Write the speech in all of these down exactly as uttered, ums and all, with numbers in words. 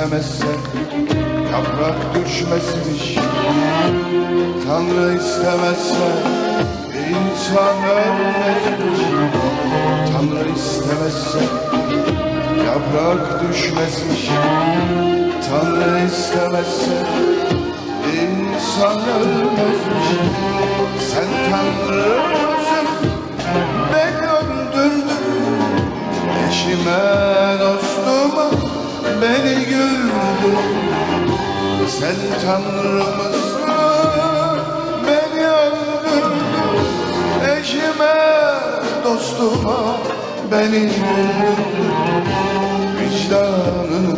istemezse yaprak düşmezmiş. Tanrı istemezse insan ölmezmiş. Tanrı istemezse yaprak düşmezmiş. Tanrı istemezse insan ölmezmiş. Sen Tanrısın, beni öldürdün. Eşime, dostuma beni güldürdün. Sen Tanrımısın, beni öldürdün. Eşime, dostuma beni güldürdün. Vicdanının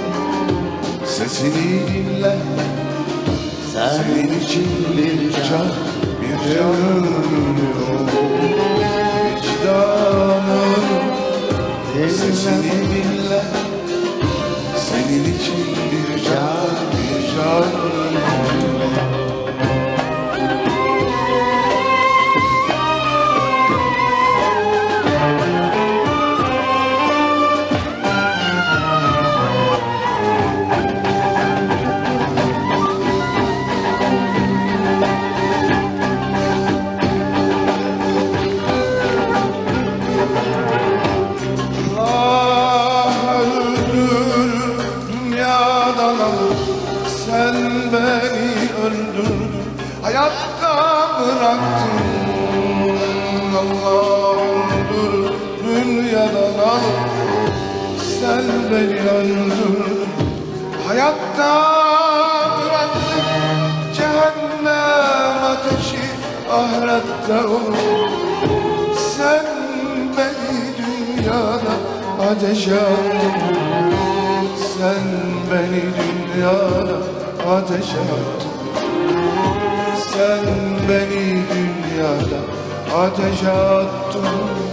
sesini dinle. Senin için bir can, bir canım yok. Vicdanın sesini dinle. Senin için bir can, bir canım yok. Sen beni öldürdün, hayatta bıraktın. Allah'ımdır dünyadan alıp sen beni öldürdün, hayatta bıraktın. Cehennem ateşi ahirette olur. Sen beni dünyada ateşe attın. Sen beni dünyada ateşe attın. Sen beni dünyada ateşe attın.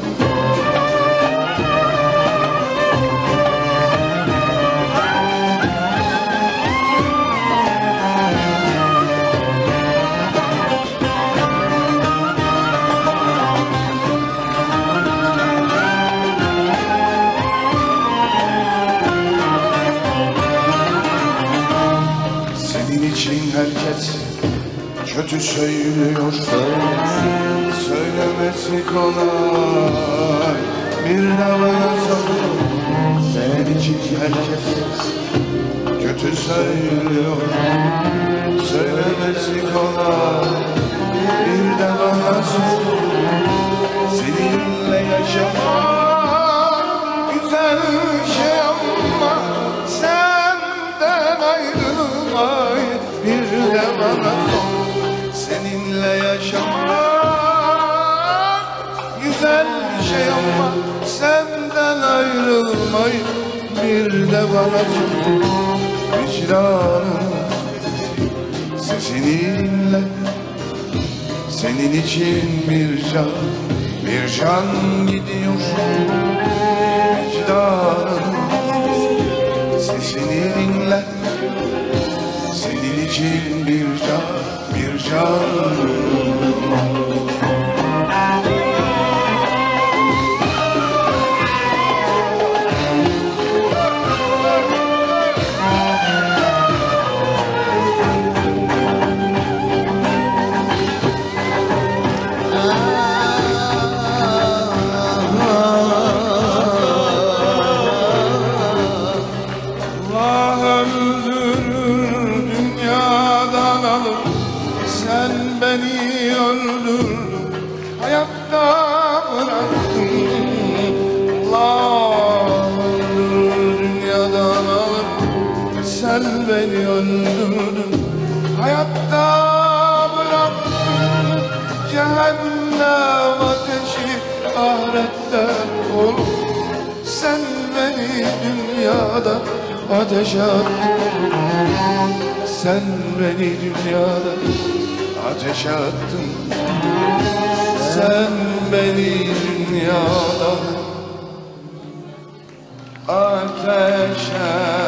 Herkes kötü söylüyor, söylemesi kolay, bir de bana sor. Senin için herkes kötü söylüyor, söylemesi kolay, bir de bana sor. Seninle yaşamak güzel şey ama senden ayrılmayı bir de bana sor. Seninle yaşamak güzel bir şey ama senden ayrılmayı bir de bana sor. Vicdanın sesini dinle. Senin için bir can, bir can gidiyor. Vicdanın sesini dinle. Senin için bir can, bir can. Sen beni öldürdün, hayatta bıraktın. Allah öldürür dünyadan alıp sen beni öldürdün, hayatta bıraktın. Cehennem ateşi ahirette olur. Sen beni dünyada ateşe attın. Sen beni dünyada ateşe attın. Sen beni dünyada ateşe